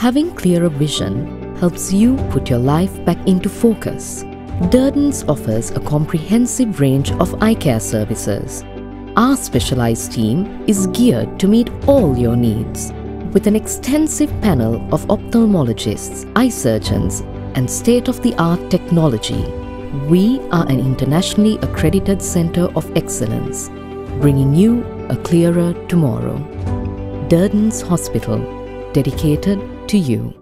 Having clearer vision helps you put your life back into focus. Derdens offers a comprehensive range of eye care services. Our specialized team is geared to meet all your needs. With an extensive panel of ophthalmologists, eye surgeons, and state-of-the-art technology, we are an internationally accredited center of excellence, bringing you a clearer tomorrow. Derdens Hospital, dedicated to you.